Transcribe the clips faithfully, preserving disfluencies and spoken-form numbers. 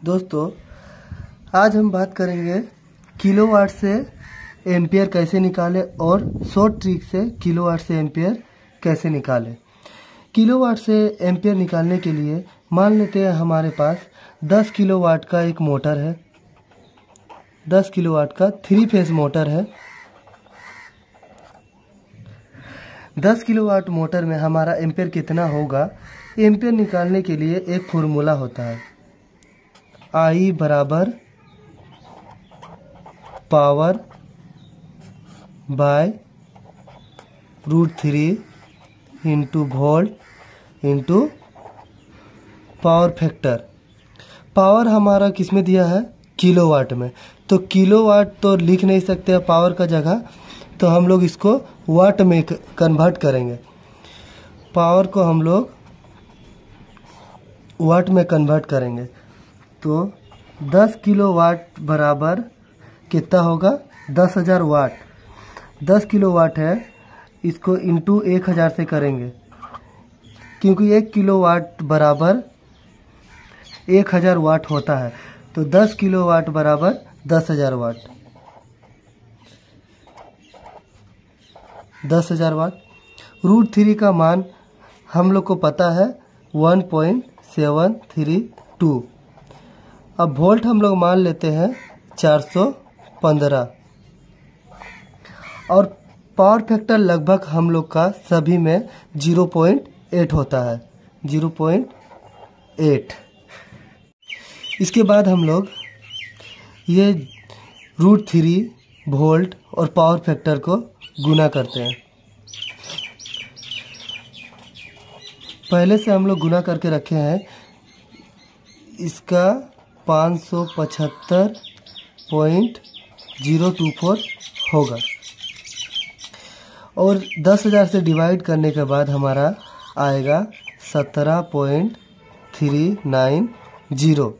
दोस्तों, आज हम बात करेंगे किलोवाट से एम्पियर कैसे निकालें और शॉर्ट ट्रिक से किलोवाट से एम्पियर कैसे निकालें। किलोवाट से एम्पियर निकालने के लिए मान लेते हैं हमारे पास दस किलोवाट का एक मोटर है, दस किलोवाट का थ्री फेज मोटर है। दस किलोवाट मोटर में हमारा एम्पियर कितना होगा, एम्पियर निकालने के लिए एक फॉर्मूला होता है, आई बराबर power by root three into volt into power factor. Power हमारा किस में दिया है, किलोवाट में, तो किलोवाट तो लिख नहीं सकते पावर का जगह, तो हम लोग इसको वाट में कन्वर्ट करेंगे। पावर को हम लोग वाट में कन्वर्ट करेंगे, तो दस किलोवाट बराबर कितना होगा, दस हज़ार वाट। दस किलोवाट है, इसको इंटू एक हज़ार से करेंगे, क्योंकि एक किलोवाट बराबर एक हज़ार वाट होता है, तो दस किलोवाट बराबर दस हज़ार वाट। दस हज़ार वाट रूट थ्री का मान हम लोग को पता है one point seven three two. अब वोल्ट हम लोग मान लेते हैं चार सौ पंद्रह, और पावर फैक्टर लगभग हम लोग का सभी में ज़ीरो पॉइंट एट होता है, ज़ीरो पॉइंट एट। इसके बाद हम लोग ये रूट थ्री वोल्ट और पावर फैक्टर को गुना करते हैं। पहले से हम लोग गुना करके रखे हैं, इसका पाँच सौ पचहत्तर पॉइंट ज़ीरो टू फोर होगा, और दस हज़ार से डिवाइड करने के बाद हमारा आएगा सत्रह पॉइंट थ्री नाइन ज़ीरो,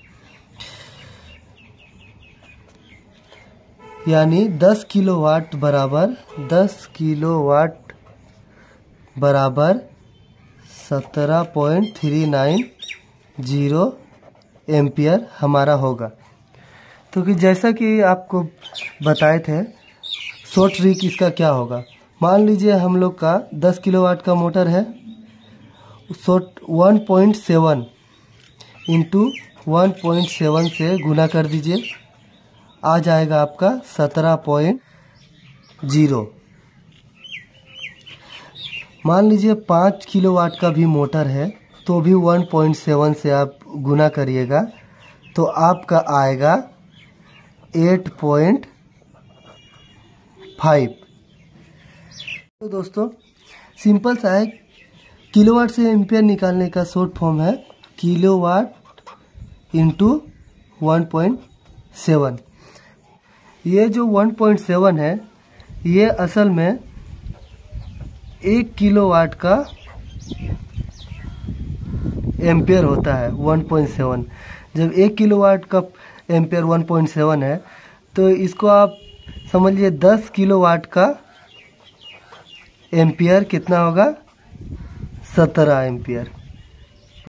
यानी दस किलोवाट बराबर दस किलोवाट बराबर सत्रह point three nine zero ampere हमारा होगा। तो कि जैसा कि आपको बताए थे, शॉर्ट ट्रिक इसका क्या होगा। मान लीजिए हम लोग का दस किलोवाट का मोटर है, short one point seven into one point seven से गुना कर दीजिए, आ जाएगा आपका सत्रह पॉइंट ज़ीरो। मान लीजिए पाँच किलोवाट का भी मोटर है, तो भी वन पॉइंट सेवन से आप गुना करिएगा, तो आपका आएगा एट पॉइंट फाइव। तो दोस्तों, सिंपल सा है, किलोवाट से एम्पियर निकालने का शॉर्ट फॉर्म है kilowatt into one point seven. ये जो वन पॉइंट सेवन है, ये असल में एक किलोवाट का एम्पियर होता है। वन पॉइंट सेवन, जब एक किलोवाट का एम्पियर वन पॉइंट सेवन है, तो इसको आप समझ लीजिए दस किलोवाट का एम्पियर कितना होगा, सत्रह एम्पियर।